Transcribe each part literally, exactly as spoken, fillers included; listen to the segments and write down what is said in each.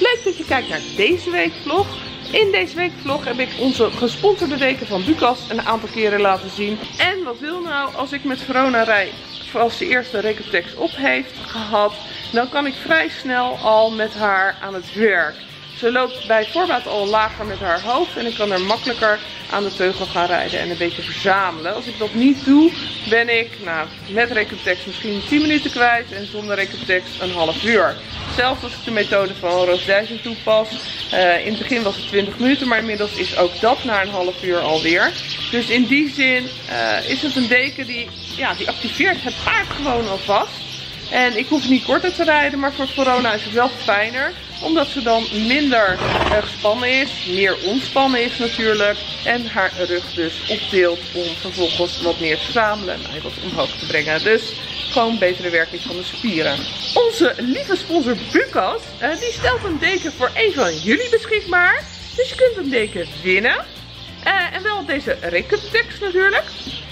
Leuk dat je kijkt naar deze weekvlog. In deze weekvlog heb ik onze gesponsorde weken van Bucas een aantal keren laten zien. En wat wil nou, als ik met Verona rij, als ze eerst de Recotex op heeft gehad, dan kan ik vrij snel al met haar aan het werk. Ze loopt bij voorbaat al lager met haar hoofd en ik kan er makkelijker aan de teugel gaan rijden en een beetje verzamelen. Als ik dat niet doe, ben ik nou, met Recotex misschien tien minuten kwijt en zonder Recotex een half uur. Zelfs als ik de methode van Roos Dijssen toepas. Uh, in het begin was het twintig minuten, maar inmiddels is ook dat na een half uur alweer. Dus in die zin uh, is het een deken die, ja, die activeert het paard gewoon alvast. En ik hoef niet korter te rijden, maar voor Verona is het wel fijner. Omdat ze dan minder uh, gespannen is, meer ontspannen is natuurlijk. En haar rug dus opdeelt om vervolgens wat meer te verzamelen en wat omhoog te brengen. Dus gewoon betere werking van de spieren. Onze lieve sponsor Bucas, uh, die stelt een deken voor een van jullie beschikbaar. Dus je kunt een deken winnen. Uh, en wel deze Recotex natuurlijk.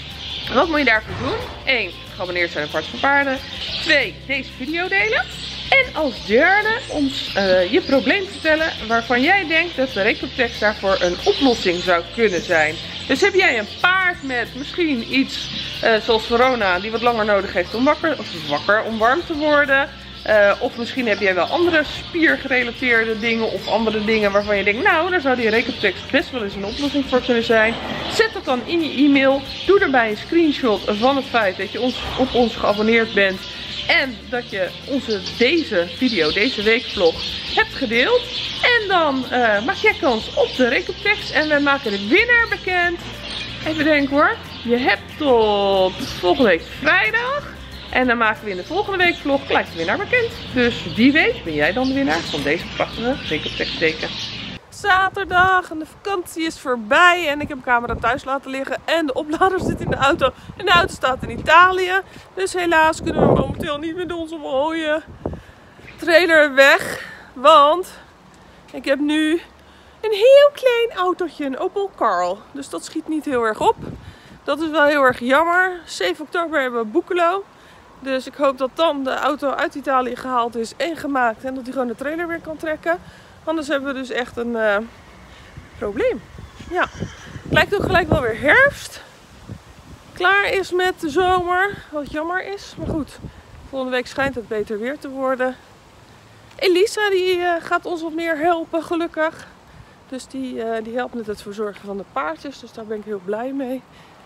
Wat moet je daarvoor doen? één. Geabonneerd zijn op Hart voor Paarden. twee. Deze video delen. En als derde ons uh, je probleem vertellen waarvan jij denkt dat de Recotex daarvoor een oplossing zou kunnen zijn. Dus heb jij een paard met misschien iets uh, zoals Verona die wat langer nodig heeft om wakker, of wakker om warm te worden. Uh, of misschien heb jij wel andere spiergerelateerde dingen of andere dingen waarvan je denkt, nou, daar zou die Recotex best wel eens een oplossing voor kunnen zijn. Zet dat dan in je e-mail. Doe erbij een screenshot van het feit dat je ons, op ons geabonneerd bent. En dat je onze, deze video, deze weekvlog hebt gedeeld. En dan uh, maak jij kans op de Recotex. En we maken de winnaar bekend. Even denken hoor. Je hebt tot volgende week vrijdag. En dan maken we in de volgende weekvlog gelijk de winnaar bekend. Dus wie weet ben jij dan de winnaar van deze prachtige Recotex teken. Zaterdag en de vakantie is voorbij en ik heb de camera thuis laten liggen en de oplader zit in de auto en de auto staat in Italië. Dus helaas kunnen we momenteel niet met onze mooie trailer weg, want ik heb nu een heel klein autootje, een Opel Carl. Dus dat schiet niet heel erg op. Dat is wel heel erg jammer. zeven oktober hebben we Boekelo. Dus ik hoop dat dan de auto uit Italië gehaald is en gemaakt en dat hij gewoon de trailer weer kan trekken. Anders hebben we dus echt een uh, probleem. Ja, het lijkt ook gelijk wel weer herfst. Klaar is met de zomer, wat jammer is. Maar goed, volgende week schijnt het beter weer te worden. Elisa die uh, gaat ons wat meer helpen, gelukkig. Dus die, uh, die helpt met het verzorgen van de paardjes. Dus daar ben ik heel blij mee.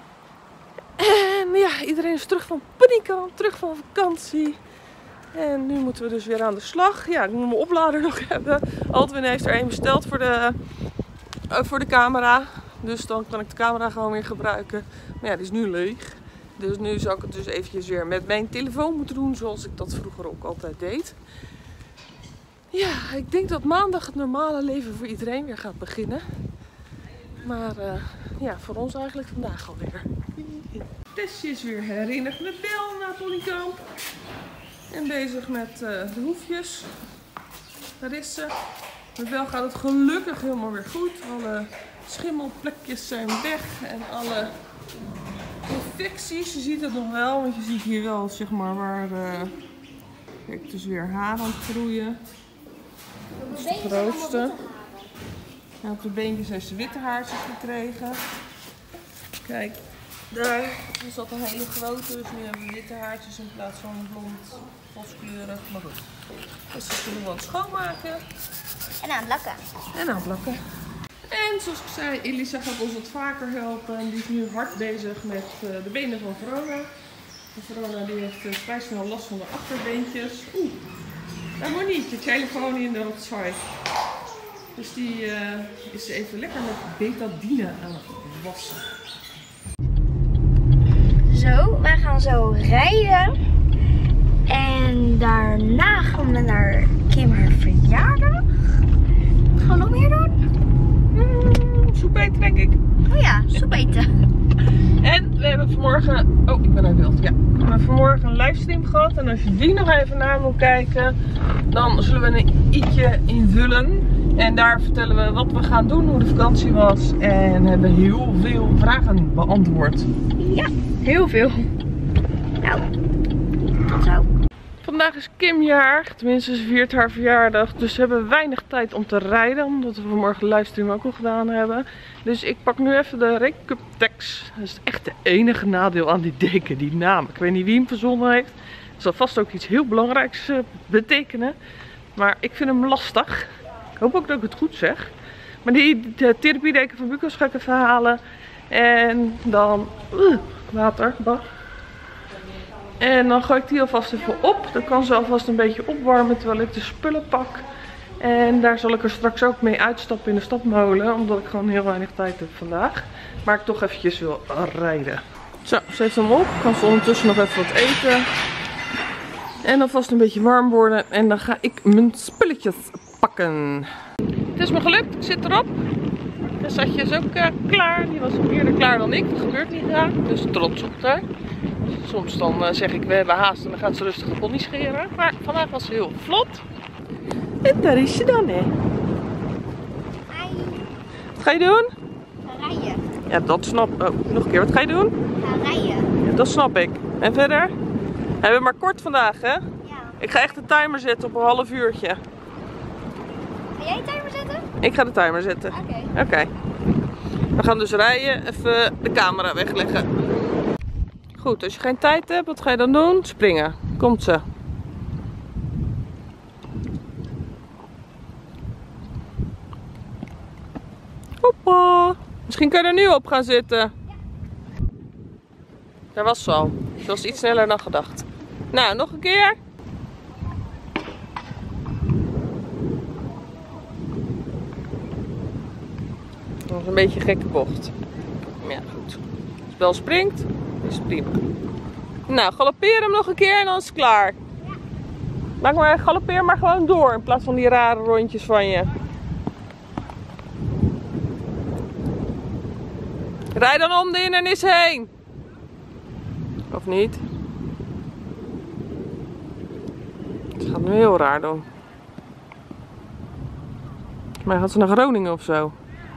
En ja, iedereen is terug van Ponykamp, terug van vakantie. En nu moeten we dus weer aan de slag. Ja, ik moet mijn oplader nog hebben. Altwin heeft er een besteld voor de, uh, voor de camera. Dus dan kan ik de camera gewoon weer gebruiken. Maar ja, die is nu leeg. Dus nu zou ik het dus eventjes weer met mijn telefoon moeten doen. Zoals ik dat vroeger ook altijd deed. Ja, ik denk dat maandag het normale leven voor iedereen weer gaat beginnen. Maar uh, ja, voor ons eigenlijk vandaag alweer. Tessje is weer herinnerd met Bel naar Ponykamp. En bezig met uh, de hoefjes. Rissen. Met Bel gaat het gelukkig helemaal weer goed. Alle schimmelplekjes zijn weg. En alle infecties. Je ziet het nog wel. Want je ziet hier wel zeg maar waar uh, kijk, dus weer haar aan het groeien. Dat is de grootste. En op de beentjes heeft ze witte haartjes gekregen. Kijk. Daar zat een hele grote, dus nu hebben we witte haartjes in plaats van blond, boskleurig. Maar goed, dus dat kunnen we wat schoonmaken. En aan het lakken. En aan het lakken. En zoals ik zei, Elisa gaat ons wat vaker helpen. En die is nu hard bezig met uh, de benen van Verona. En Verona die heeft uh, vrij snel last van de achterbeentjes. Oeh, daar moet niet, je telefoon in de rotzooi. Dus die uh, is even lekker met betadine aan het wassen. Zo, wij gaan zo rijden. En daarna gaan we naar Kim haar verjaardag. Wat gaan we nog meer doen? Mm, soep eten denk ik. Oh ja, soep eten. En we hebben vanmorgen, oh ik ben uit beeld, ja. We hebben vanmorgen een livestream gehad. En als je die nog even na wil kijken, dan zullen we een i'tje invullen. En daar vertellen we wat we gaan doen, hoe de vakantie was. En hebben heel veel vragen beantwoord. Ja, heel veel. Nou, tot zo. vandaag is Kim jarig. Tenminste, ze viert haar verjaardag. Dus ze hebben weinig tijd om te rijden. Omdat we vanmorgen de livestream ook al gedaan hebben. Dus ik pak nu even de Recuptex. Dat is echt de enige nadeel aan die deken, die naam. Ik weet niet wie hem verzonnen heeft. Het zal vast ook iets heel belangrijks uh, betekenen. Maar ik vind hem lastig. Ik hoop ook dat ik het goed zeg. Maar die de therapiedeken van Bucas ga ik even halen. En dan... Uh, water, bah. En dan gooi ik die alvast even op. Dan kan ze alvast een beetje opwarmen terwijl ik de spullen pak. En daar zal ik er straks ook mee uitstappen in de stapmolen. Omdat ik gewoon heel weinig tijd heb vandaag. Maar ik toch eventjes wil rijden. Zo, ze heeft hem op. Kan ze ondertussen nog even wat eten. En alvast een beetje warm worden. En dan ga ik mijn spulletjes pakken. Het is me gelukt. Ik zit erop. De Satje is ook uh, klaar. Die was al eerder klaar dan ik. Dat gebeurt niet graag. Dus trots op haar. Soms dan uh, zeg ik we hebben haast en dan gaat ze rustig de pony scheren. Maar vandaag was ze heel vlot. En daar is ze dan, hè. Hi. Wat ga je doen? Ga rijden. Ja, dat snap ik. Oh, nog een keer. Wat ga je doen? Ga rijden. Ja, dat snap ik. En verder? We hebben maar kort vandaag, hè? Ja. Ik ga echt de timer zetten op een half uurtje. Ga jij de timer zetten? Ik ga de timer zetten. Oké. Oké. Okay. We gaan dus rijden. Even de camera wegleggen. Goed, als je geen tijd hebt, wat ga je dan doen? Springen. Komt ze. Hoppa. Misschien kan je er nu op gaan zitten. Ja. Daar was ze al. Ze was iets sneller dan gedacht. Nou, nog een keer. Nog een beetje een gekke bocht. Ja, goed. Als het wel springt, is het prima. Nou, galoppeer hem nog een keer en dan is het klaar. Maak maar, galoppeer maar gewoon door in plaats van die rare rondjes van je. Rijd dan om de hindernis heen. Of niet? Ze gaat nu heel raar doen. Volgens mij gaat ze naar Groningen of zo.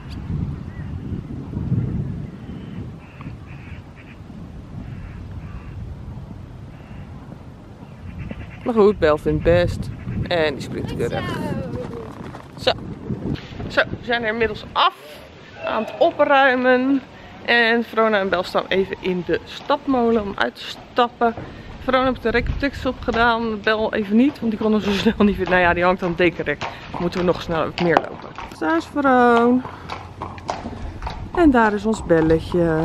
Maar goed, Bel vindt best. En die springt keurig. Zo. Zo, we zijn er inmiddels af. Aan het opruimen. En Verona en Bel staan even in de stapmolen om uit te stappen. Verona heeft de Recuptex opgedaan. Bel even niet, want die kon er zo snel niet vinden. Nou ja, die hangt aan het dekenrek. Dan moeten we nog sneller meer lopen. Daar is Verona. En daar is ons Belletje.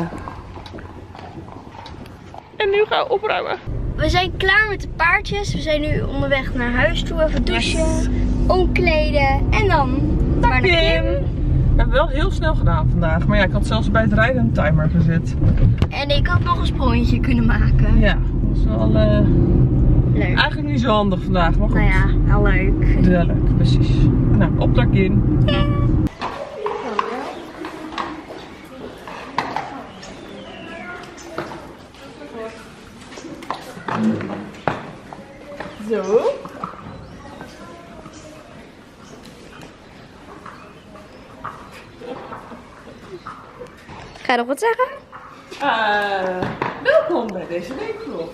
En nu gaan we opruimen. We zijn klaar met de paardjes. We zijn nu onderweg naar huis toe. Even douchen, omkleden en dan naar de Kim. We hebben wel heel snel gedaan vandaag. Maar ja, ik had zelfs bij het rijden een timer gezet. En ik had nog een sprongetje kunnen maken. Ja, dat was wel uh, leuk. Eigenlijk niet zo handig vandaag, maar goed. Nou ja, heel leuk. Wel leuk, precies. Nou, op daar Kim. Ja. Zo. Ga je nog wat zeggen? Uh, welkom bij deze weekvlog.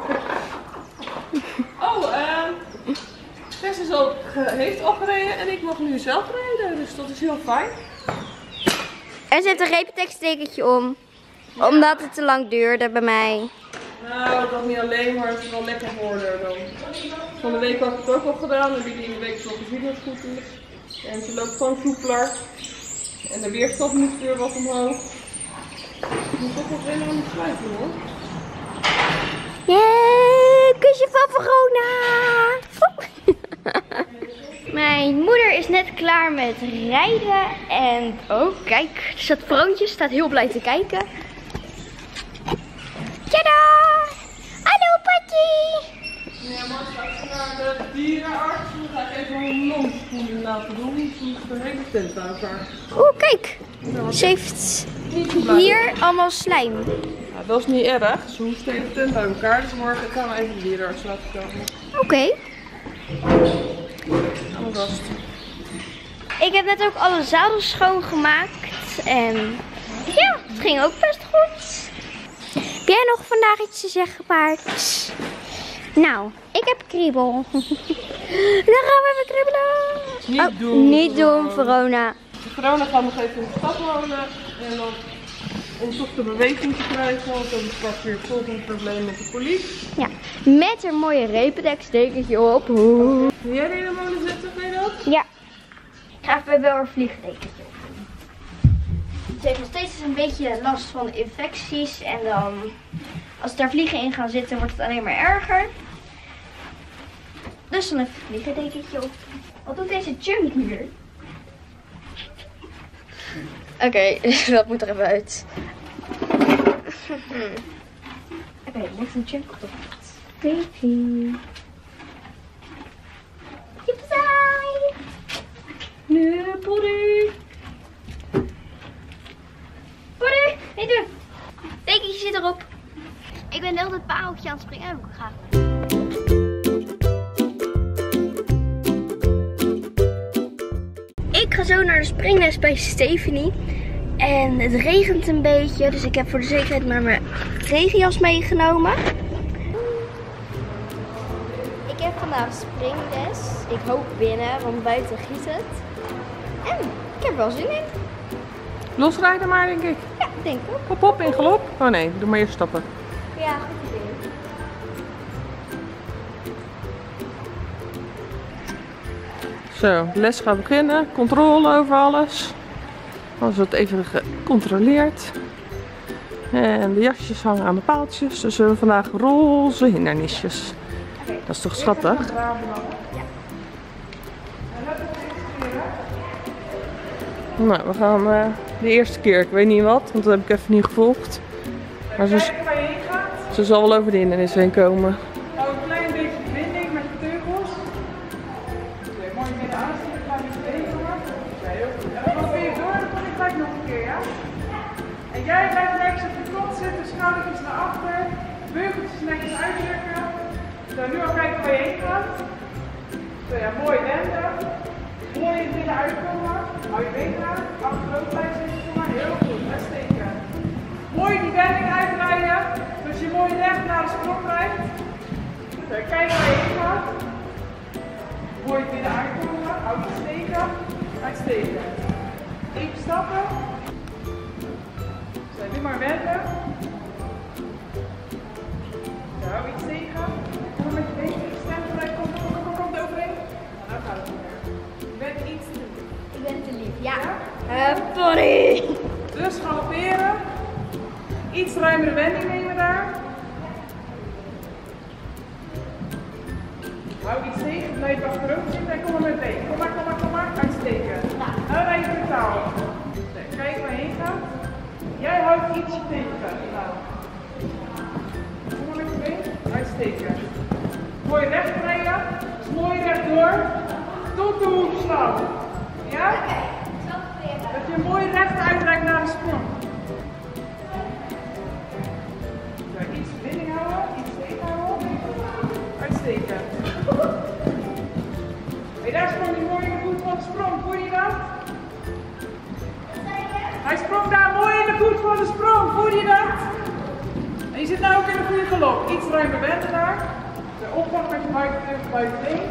Oh, uh, Tess is al, heeft al gereden en ik mag nu zelf rijden, dus dat is heel fijn. Er zit een Recuptex-dekentje om, ja. Omdat het te lang duurde bij mij. Nou, dat niet alleen, maar het is wel lekker geworden dan. Van de week had ik het ook al gedaan, en die in de week vlog gezien dat het goed is. En ze loopt gewoon soepeler. En de weerstand moet weer wat omhoog. Ik moet toch nog even aan het sluiten hoor. Yeah, kusje van Verona! Mijn moeder is net klaar met rijden. En oh kijk, er staat Vroontje, staat heel blij te kijken. Tada! Hallo Patty! Ja, maar straks naar de dierenarts. Dan ga ik even een londspoeling laten doen. Ze moet de hele tent bij elkaar. Oeh, kijk. Ze heeft hier allemaal slijm. Ja, dat is niet erg. Ze hoeft de hele tent bij elkaar. Dus morgen gaan we even de dierenarts laten komen. Oké. Okay. Rust. Ik heb net ook alle zadels schoongemaakt. En ja, het ging ook best goed. Heb jij nog vandaag iets te zeggen, paard? Nou, ik heb kriebel. Dan gaan we even kriebelen. Niet oh, doen. Niet doen, Verona. Verona gaat nog even in de stad wonen. En dan om toch de beweging te krijgen. Want dan is straks weer het volgende probleem met de politie. Ja, met een mooie Repetex-dekentje op. Oeh. Wil jij de hele molen zetten, weet je dat? Ja. Ik ga even wel een vliegdekentje op. Ze heeft nog steeds een beetje last van infecties. En dan, als daar vliegen in gaan zitten, wordt het alleen maar erger. Dus dan even een vliegdekentje op. Wat doet deze chunk hier? Oké, okay, dat moet er even uit. Oké, okay, ligt een chunk op de grond. Baby. Kipsaai. Nee, Poddy. Poddy, niet doen. Dekentje zit erop. Ik ben de hele tijd paaltje aan het springen. Heb ik gegaan. Ik ga zo naar de springles bij Stephanie. En het regent een beetje. Dus ik heb voor de zekerheid maar mijn regenjas meegenomen. Ik heb vandaag springles. Ik hoop binnen, want buiten giet het. En ik heb wel zin in. Losrijden maar, denk ik. Ja, denk ik ook. Hop, hop, in galop. Oh nee, doe maar eerst stappen. Ja, goed idee. Zo, de les gaat beginnen. Controle over alles. Alles wordt even gecontroleerd. En de jasjes hangen aan de paaltjes. Dus we hebben vandaag roze hindernisjes. Okay. Dat is toch schattig? Ja. Nou, we gaan uh, de eerste keer. Ik weet niet wat, want dat heb ik even niet gevolgd. Maar ze, ze zal wel over de hindernis heen komen. Nou, een klein beetje binding met de teugels. Oké, mooi midden aansturen, ga je bewegen. Ja, heel goed. En dan weer door, dan kom ik gelijk nog een keer, ja? En jij blijft netjes op de grond zitten, schoudertjes naar achter, beugeltjes netjes uitdrukken. Zo, nu al kijken waar je heen gaat. Zo ja, mooi wenden. Mooi in het midden uitkomen. Hou je been aan, achterover blijven zitten, kom maar. Heel goed, uitstekend. Mooi die wending uitrijden, dus je mooi recht naar de sprong rijdt. Zo, kijk waar je heen gaat. Mooi het midden uitkomen, houd je steken. Uitstekend. Even stappen. Zo, nu maar wenden. Zo, iets tegen. Kom maar met je been tegen stem gelijk. Kom, kom, kom, kom, kom er overheen. Nou gaat het niet meer. Je bent iets te lief. Ik ben te lief, ja. Uh, sorry. Dus galopperen. Iets ruimere wending nemen daar. Hou iets tegen, blijf achterover zitten en kom maar met been. Kom maar, kom maar, kom maar. Uitsteken. Nou rij je brutaal. Kijk waar je heen gaat. Jij houdt ietsje tegen. Nou. Kom maar met je been. Uitsteken. Mooi recht rijden. Dus mooi rechtdoor. Tot de hoek slaan. Ja? Dat je mooi recht uitreikt naar de sprong. Zo, iets binding houden, iets tegenhouden. Uitstekend. Hey, daar sprong hij mooi in de voet van de sprong. Voel je dat? Hij sprong daar mooi in de voet van de sprong. Voel je dat? En je zit nou ook in een goede galop. Iets ruimer wenden daar. De opgang met je buitenteug buitenbeen.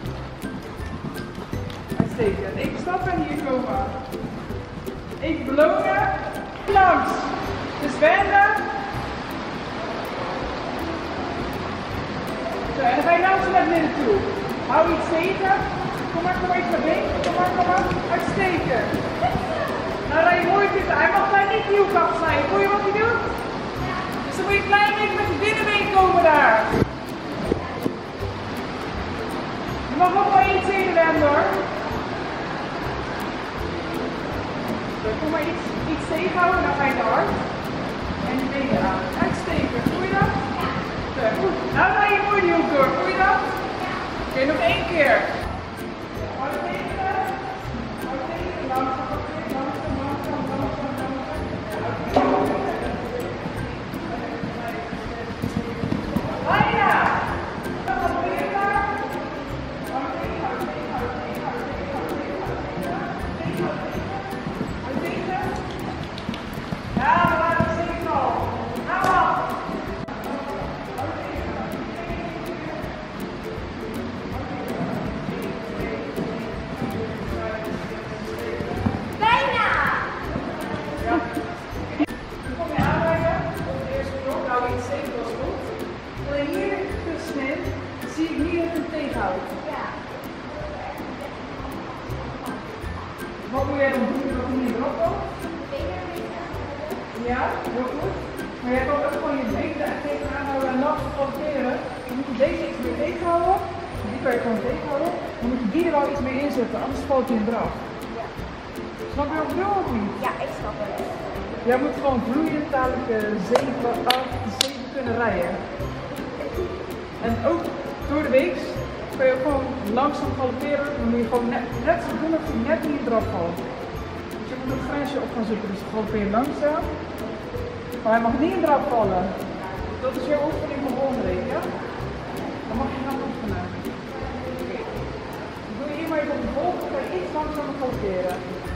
Uitstekend. Even stappen en hier komen. Even belonen. Langs. Dus wenden. Zo, en dan ga je langzaam naar binnen toe. Hou iets tegen. Kom maar, kom maar iets naar binnen. Kom maar, kom maar. Uitstekend. Nou, dan je mooi zitten. Hij mag daar niet die hoek afsnijden. Voel je wat hij doet? Dus dan moet je een klein beetje met je binnenbeen komen daar. Je mag ook wel iets in wenden hoor. Zo, kom maar iets, iets tegenhouden, dan ga je te hard. En je benen aan. Uitstekend. Voel je dat? Zo, goed. Nou ga je mooi die hoek door. Voel je dat? Oké, okay, nog één keer. Hou het tegen. Hou het tegen. Langzaam, langzaam, langzaam, langzaam, langzaam. Bijna! Dan gaan we weer naar. Hou het tegen, hou het tegen, hou het tegen, hou het tegen, hou het tegen, hou het tegen, hou het tegen. Hou het tegen. Ja, we waren er zeker al. Nou af. Hou het tegen. Wat moet jij dan doen dat er niet erop komt? Ja, heel goed. Maar jij kan ook gewoon je benen er echt tegenaan houden en langs galoperen. Dan moet je deze iets meer tegenhouden. Die kan je gewoon tegenhouden. Dan moet je die er wel iets mee inzetten, anders valt hij in draf. Ja. Snap je wat ik bedoel of niet? Ja, ik snap het. Jij moet gewoon vloeiend dadelijk zeven, acht, zeven kunnen rijden. En ook door de week kun je ook gewoon langzaam galopperen. Dan moet je gewoon net, net zo doen als je net niet in draf valt. Dus je moet een grensje op gaan zoeken. Dus galoppeer langzaam. Maar hij mag niet in draf vallen. Dat is jouw oefening van volgende week, ja? Dan mag je gaan oefenen. Oké. Dan doe je hier maar even op de volgende, ga je iets langzamer galopperen.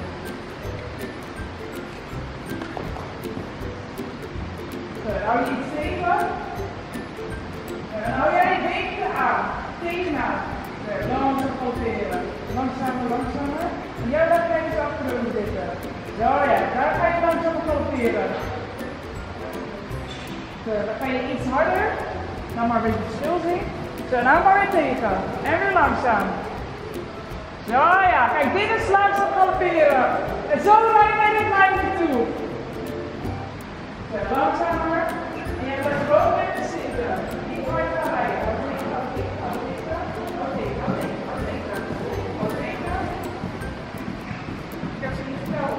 Zo, dan hou je iets tegen. En dan hou jij je benen aan. Tegenaan. Zo, langzaam galopperen. Langzamer, langzamer. En jij laat jij eens achterover zitten. Zo ja, daar ga je langzamer galopperen. Zo, dan ga je iets harder. Nou maar een beetje stil zien. Zo, nou maar weer tegen. En weer langzaam. Zo ja, kijk, dit is langzaam galopperen. En zo rij je naar dit lijntje toe. Zo, langzamer. En je blijft gewoon met te zitten. Niet hard gaan rijden. Hou tegen, hou tegen, hou tegen. Hou tegen, hou tegen, hou tegen. Hou tegen. Ik heb ze niet verteld.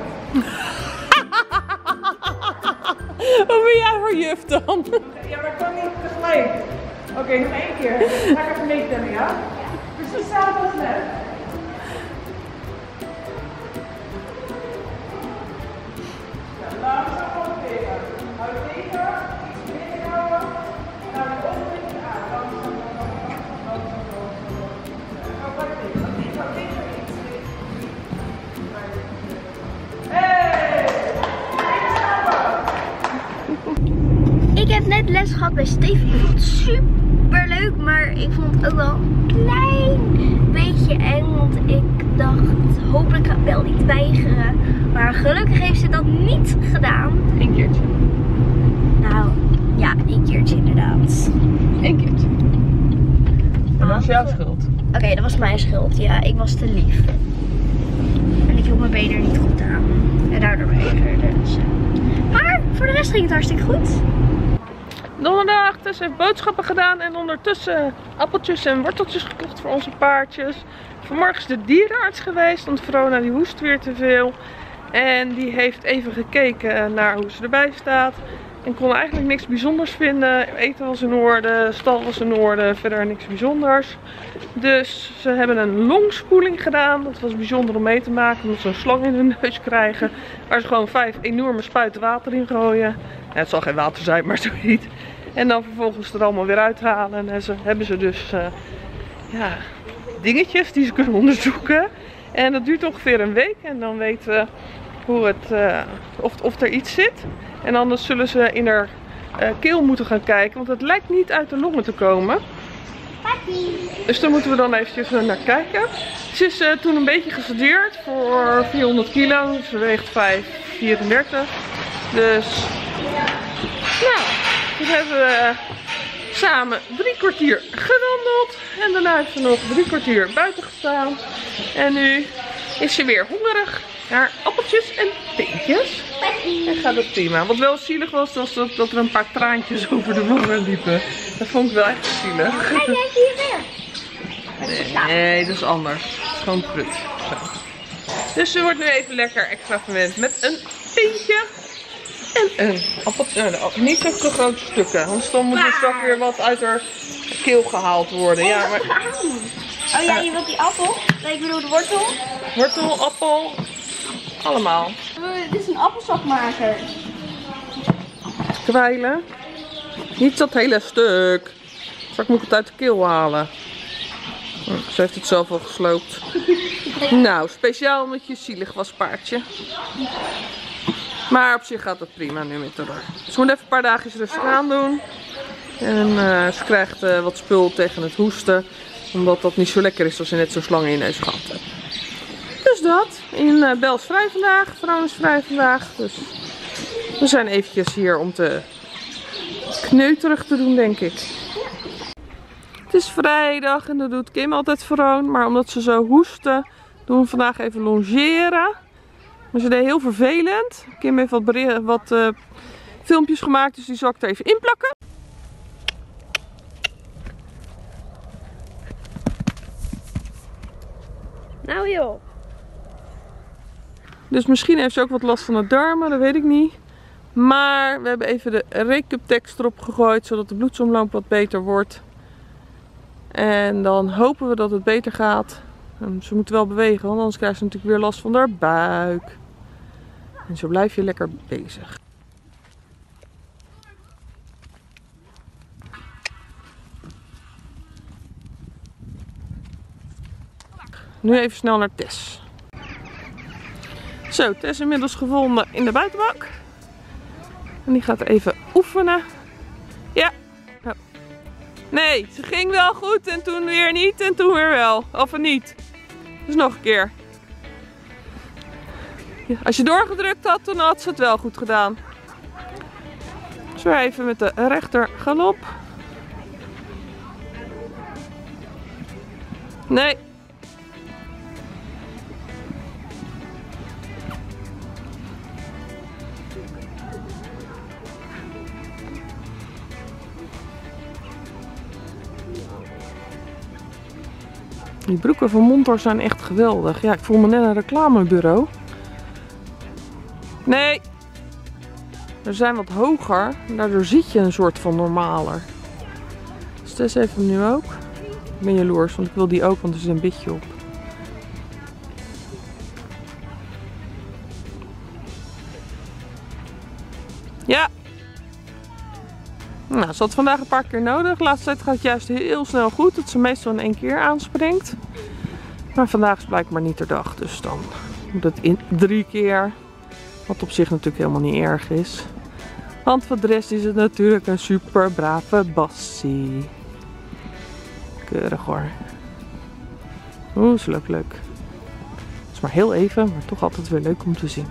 Wat ben jij voor juf dan? Ja, maar ik kan niet tegelijk. Oké, okay, nog één keer. Dan ga ik even meetellen, ja? Precies hetzelfde als net. Ja, langzaam galopperen. Hou tegen, iets binnen houden. En hou je onderliggende aan. Langzaam, langzaam, langzaam, langzaam, langzaam. Hou maar tegen, hou tegen, hou tegen, iets tegen. Hey! Ik heb net les gehad bij Steven. Ik vond het super leuk, maar ik vond het ook wel een klein beetje eng. Want ik dacht, hopelijk gaat Bel niet weigeren. Maar gelukkig heeft ze dat niet gedaan. Eén keertje. Nou, ja, één keertje inderdaad. Eén keertje. En dat was jouw schuld. Oké, okay, dat was mijn schuld. Ja, ik was te lief. En ik hield mijn been er niet goed aan. En daardoor weigerde ze. Maar voor de rest ging het hartstikke goed. Donderdag, Tess heeft boodschappen gedaan en ondertussen appeltjes en worteltjes gekocht voor onze paardjes. Vanmorgen is de dierenarts geweest, want Verona die hoest weer te veel. En die heeft even gekeken naar hoe ze erbij staat. En kon eigenlijk niks bijzonders vinden. Eten was in orde, stal was in orde, verder niks bijzonders. Dus ze hebben een longspoeling gedaan. Dat was bijzonder om mee te maken, omdat ze een slang in hun neus krijgen. Waar ze gewoon vijf enorme spuiten water in gooien. Ja, het zal geen water zijn, maar zoiets. En dan vervolgens er allemaal weer uithalen. En ze hebben ze dus uh, ja, dingetjes die ze kunnen onderzoeken. En dat duurt ongeveer een week. En dan weten we hoe het, uh, of, of er iets zit. En anders zullen ze in haar uh, keel moeten gaan kijken. Want het lijkt niet uit de longen te komen. Dus daar moeten we dan eventjes naar kijken. Ze is uh, toen een beetje gestudeerd voor vierhonderd kilo. Ze weegt vijf komma vierendertig. Dus nou, toen hebben we samen drie kwartier gewandeld. En daarna heeft ze nog drie kwartier buiten gestaan. En nu is ze weer hongerig naar appeltjes en peentjes. En gaat het prima. Wat wel zielig was, was dat, dat er een paar traantjes over de wangen liepen. Dat vond ik wel echt zielig. Kijk, kijk hier weer. Nee, nee, dat is anders. Het is gewoon prut. Zo. Dus ze wordt nu even lekker extra verwend met een peentje. En een appeltje. Nou, niet zulke grote stukken. Anders dan moet er straks weer wat uit haar keel gehaald worden. Ja, maar... Oh ja, je wilt die appel? Nee, ik bedoel de wortel. Wortel, appel. Allemaal. Dit is een appelsapmaker. Kwijlen. Niet dat hele stuk. Straks moet ik het uit de keel halen. Ze heeft het zelf al gesloopt. Nou, speciaal omdat je zielig was, paardje. Maar op zich gaat het prima nu met haar. Ze moet even een paar dagen rustig aan doen. En uh, ze krijgt uh, wat spul tegen het hoesten. Omdat dat niet zo lekker is als je net zo'n slang in je neus gehad hebt. Dus dat. In uh, Bel is vrij vandaag. Vrouw is vrij vandaag. Dus we zijn eventjes hier om te kneuterig te doen, denk ik. Het is vrijdag en dat doet Kim altijd Veroon. Maar omdat ze zo hoesten, doen we vandaag even longeren. Maar ze deed heel vervelend. Kim heeft wat, bericht, wat uh, filmpjes gemaakt, dus die zal ik er even in plakken. Nou joh. Dus misschien heeft ze ook wat last van de darmen, dat weet ik niet. Maar we hebben even de Recuptex erop gegooid, zodat de bloedsomloop wat beter wordt. En dan hopen we dat het beter gaat. En ze moet wel bewegen, want anders krijgt ze natuurlijk weer last van haar buik. En zo blijf je lekker bezig. Nu even snel naar Tess. Zo, Tess is inmiddels gevonden in de buitenbak. En die gaat even oefenen. Ja. Oh. Nee, ze ging wel goed en toen weer niet en toen weer wel. Of niet. Dus nog een keer. Ja, als je doorgedrukt had, dan had ze het wel goed gedaan. Dus weer even met de rechter galop. Nee. Die broeken van Montor zijn echt geweldig. Ja, ik voel me net een reclamebureau. Nee. Er zijn wat hoger. Daardoor ziet je een soort van normaler. Dus Tess heeft hem nu ook. Ik ben jaloers, want ik wil die ook, want er zit een bitje op. Ja. Nou, ze had vandaag een paar keer nodig. De laatste tijd gaat het juist heel snel goed. Dat ze meestal in één keer aanspringt. Maar vandaag is blijkbaar niet de dag. Dus dan moet het in drie keer. Wat op zich natuurlijk helemaal niet erg is. Want voor de rest is het natuurlijk een super brave bassie. Keurig hoor. Oeh, is leuk leuk. Het is maar heel even, maar toch altijd weer leuk om te zien.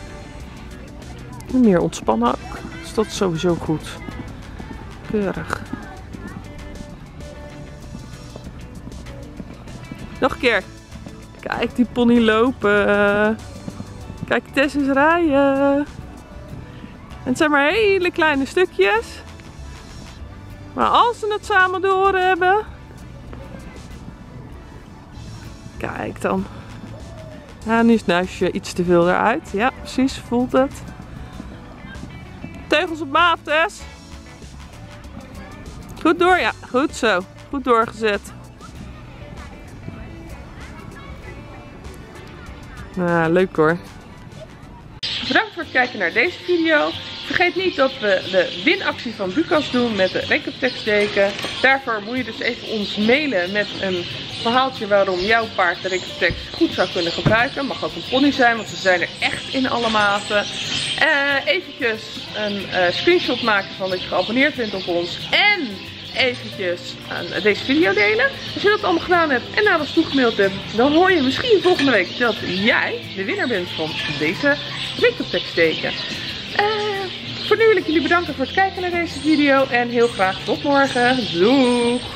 En meer ontspannen ook. Dus dat is sowieso goed. Keurig. Nog een keer. Kijk die pony lopen. Kijk Tess eens rijden. En het zijn maar hele kleine stukjes. Maar als ze het samen door hebben. Kijk dan. Ja, nu is het neusje iets te veel eruit. Ja, precies. Voelt het. Teugels op maat, Tess. Goed door, ja. Goed zo. Goed doorgezet. Nou, leuk hoor. Bedankt voor het kijken naar deze video. Vergeet niet dat we de winactie van Bukas doen met de Recuptex deken. Daarvoor moet je dus even ons mailen met een verhaaltje waarom jouw paard de Recuptex goed zou kunnen gebruiken. Mag ook een pony zijn, want ze zijn er echt in alle maten. Uh, eventjes een uh, screenshot maken van dat je geabonneerd bent op ons. En eventjes uh, deze video delen. Als je dat allemaal gedaan hebt en naar ons toegemaild hebt, dan hoor je misschien volgende week dat jij de winnaar bent van deze Recuptex deken. Uh, voor nu wil ik jullie bedanken voor het kijken naar deze video en heel graag tot morgen. Doei!